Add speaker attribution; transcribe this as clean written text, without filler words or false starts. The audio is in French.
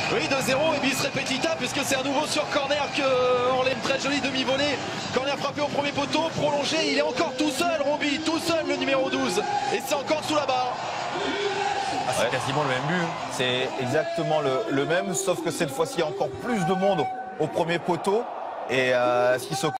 Speaker 1: Oui, 2-0 et bis repetita puisque c'est à nouveau sur corner qu'on l'aime, très joli demi-volée. Corner frappé au premier poteau, prolongé, il est encore tout seul, Roby, tout seul le numéro 12. Et c'est encore sous la barre.
Speaker 2: Ah, c'est quasiment le même but. C'est exactement le même, sauf que cette fois-ci, il y a encore plus de monde au premier poteau. Et ce qui s'occupe